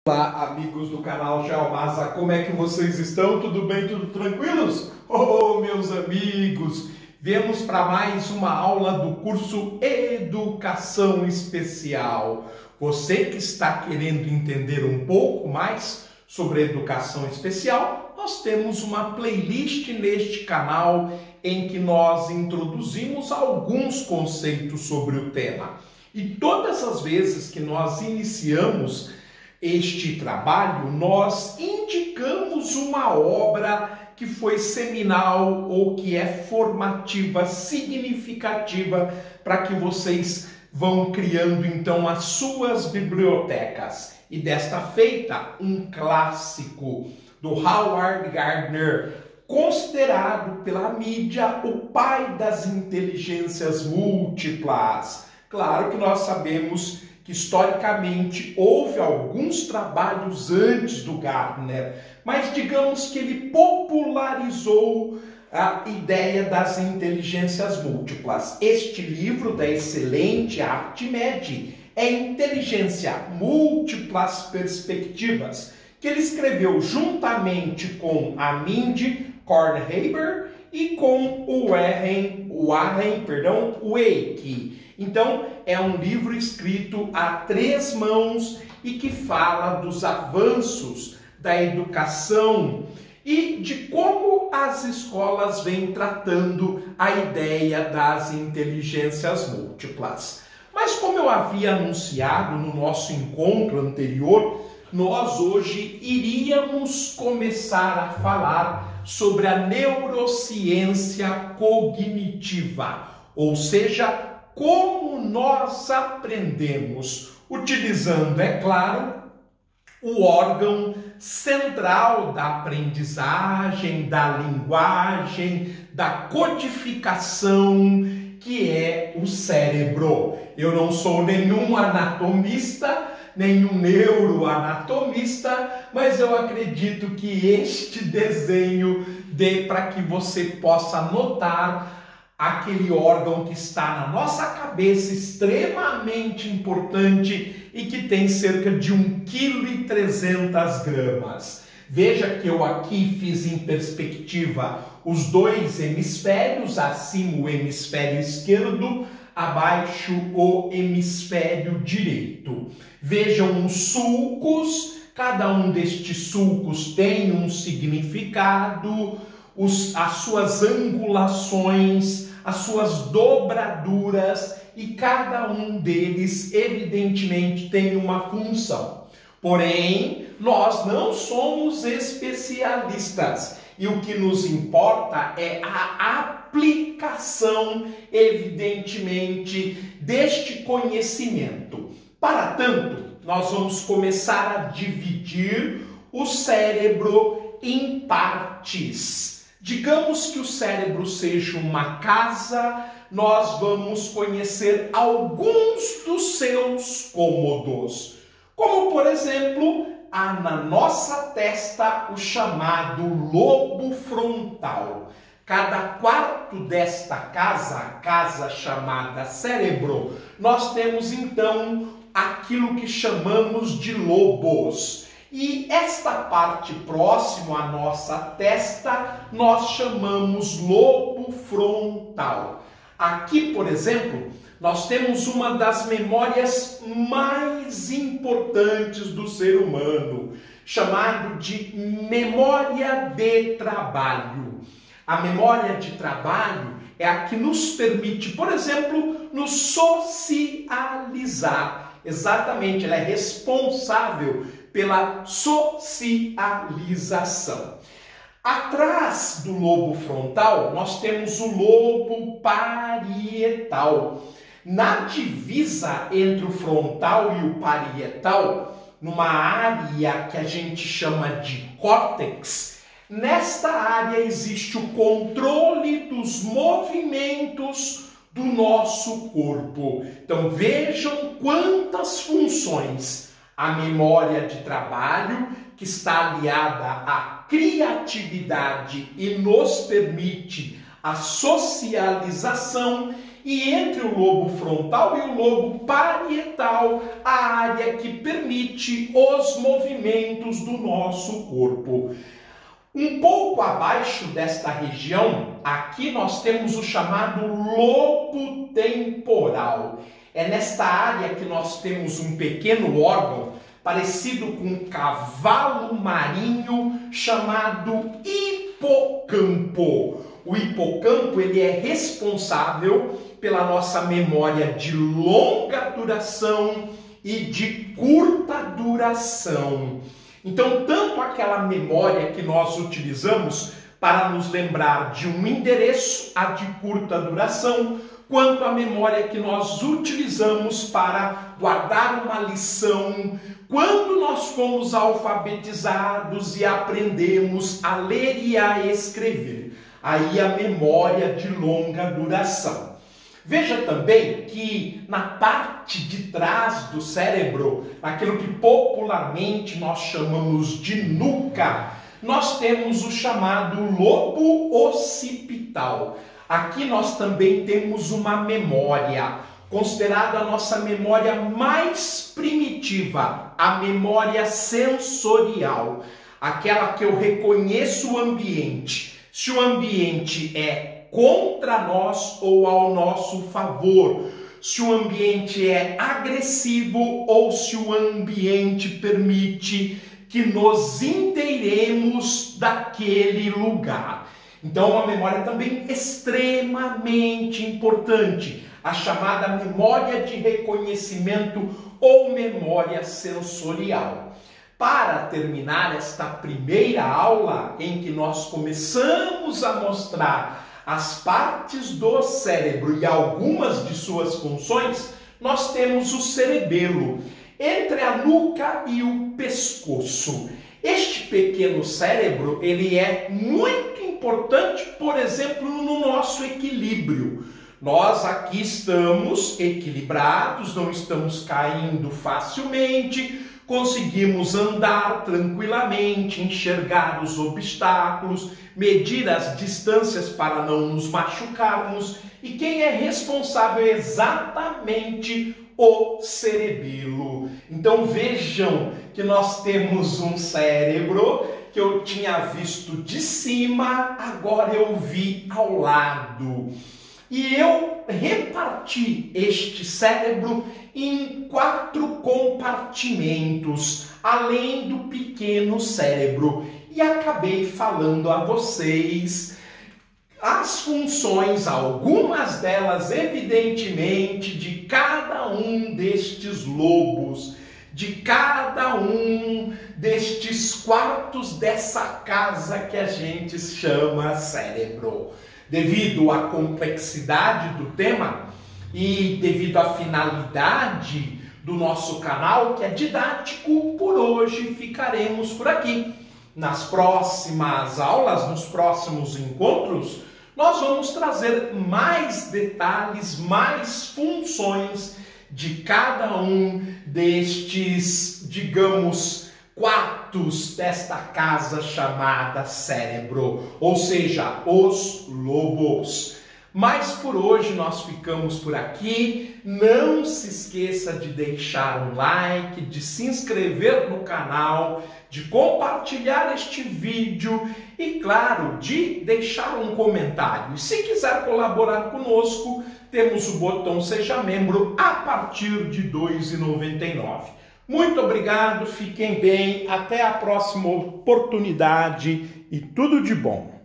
Olá, amigos do canal Geomasa, como é que vocês estão? Tudo bem? Tudo tranquilos? Oh, meus amigos, viemos para mais uma aula do curso Educação Especial. Você que está querendo entender um pouco mais sobre educação especial, nós temos uma playlist neste canal em que nós introduzimos alguns conceitos sobre o tema. E todas as vezes que nós iniciamos este trabalho, nós indicamos uma obra que foi seminal ou que é formativa, significativa, para que vocês vão criando então as suas bibliotecas. E desta feita, um clássico do Howard Gardner, considerado pela mídia o pai das inteligências múltiplas. Claro que nós sabemos que historicamente houve alguns trabalhos antes do Gardner, mas digamos que ele popularizou a ideia das inteligências múltiplas. Este livro da excelente Arquimedes é Inteligência Múltiplas Perspectivas, que ele escreveu juntamente com a Mindy Kornhaber e com o Warren Wake. Então, é um livro escrito a três mãos e que fala dos avanços da educação e de como as escolas vêm tratando a ideia das inteligências múltiplas. Mas como eu havia anunciado no nosso encontro anterior, nós hoje iríamos começar a falar sobre a neurociência cognitiva, ou seja, como nós aprendemos, utilizando, é claro, o órgão central da aprendizagem, da linguagem, da codificação, que é o cérebro. Eu não sou nenhum anatomista, nenhum neuroanatomista, mas eu acredito que este desenho dê para que você possa notar aquele órgão que está na nossa cabeça, extremamente importante e que tem cerca de 1,3 kg. Veja que eu aqui fiz em perspectiva os dois hemisférios, acima o hemisfério esquerdo, abaixo o hemisfério direito. Vejam os sulcos, cada um destes sulcos tem um significado, as suas angulações, as suas dobraduras, e cada um deles evidentemente tem uma função. Porém, nós não somos especialistas e o que nos importa é a aplicação, evidentemente, deste conhecimento. Para tanto, nós vamos começar a dividir o cérebro em partes. Digamos que o cérebro seja uma casa, nós vamos conhecer alguns dos seus cômodos. Como, por exemplo, há na nossa testa o chamado lobo frontal. Cada quarto desta casa, a casa chamada cérebro, nós temos então aquilo que chamamos de lobos. E esta parte próxima à nossa testa nós chamamos lobo frontal. Aqui, por exemplo, nós temos uma das memórias mais importantes do ser humano, chamado de memória de trabalho. A memória de trabalho é a que nos permite, por exemplo, nos socializar. Exatamente, ela é responsável pela socialização. Atrás do lobo frontal, nós temos o lobo parietal. Na divisa entre o frontal e o parietal, numa área que a gente chama de córtex, nesta área existe o controle dos movimentos do nosso corpo. Então vejam quantas funções. A memória de trabalho, que está aliada à criatividade e nos permite a socialização, e entre o lobo frontal e o lobo parietal, a área que permite os movimentos do nosso corpo. Um pouco abaixo desta região, aqui nós temos o chamado lobo temporal. É nesta área que nós temos um pequeno órgão parecido com um cavalo marinho chamado hipocampo. O hipocampo ele é responsável pela nossa memória de longa duração e de curta duração. Então, tanto aquela memória que nós utilizamos para nos lembrar de um endereço, a de curta duração, quanto a memória que nós utilizamos para guardar uma lição, quando nós fomos alfabetizados e aprendemos a ler e a escrever. Aí a memória de longa duração. Veja também que na parte de trás do cérebro, naquilo que popularmente nós chamamos de nuca, nós temos o chamado lobo occipital. Aqui nós também temos uma memória, considerada a nossa memória mais primitiva, a memória sensorial, aquela que eu reconheço o ambiente. Se o ambiente é contra nós ou ao nosso favor, se o ambiente é agressivo ou se o ambiente permite que nos inteiremos daquele lugar. Então, uma memória também extremamente importante, a chamada memória de reconhecimento ou memória sensorial. Para terminar esta primeira aula, em que nós começamos a mostrar as partes do cérebro e algumas de suas funções, nós temos o cerebelo, entre a nuca e o pescoço. Este pequeno cérebro, ele é muito importante, por exemplo, no nosso equilíbrio. Nós aqui estamos equilibrados, não estamos caindo facilmente, conseguimos andar tranquilamente, enxergar os obstáculos, medir as distâncias para não nos machucarmos. E quem é responsável é exatamente o cerebelo. Então vejam que nós temos um cérebro que eu tinha visto de cima, agora eu vi ao lado. E eu reparti este cérebro em 4 compartimentos, além do pequeno cérebro. E acabei falando a vocês as funções, algumas delas evidentemente, de cada um destes lobos, de cada um destes quartos dessa casa que a gente chama cérebro. Devido à complexidade do tema e devido à finalidade do nosso canal, que é didático, por hoje ficaremos por aqui. Nas próximas aulas, nos próximos encontros, nós vamos trazer mais detalhes, mais funções de cada um destes, digamos, quartos desta casa chamada cérebro, ou seja, os lobos. Mas por hoje nós ficamos por aqui. Não se esqueça de deixar um like, de se inscrever no canal, de compartilhar este vídeo e, claro, de deixar um comentário. E se quiser colaborar conosco, temos o botão Seja Membro a partir de R$ 2,99. Muito obrigado, fiquem bem, até a próxima oportunidade e tudo de bom.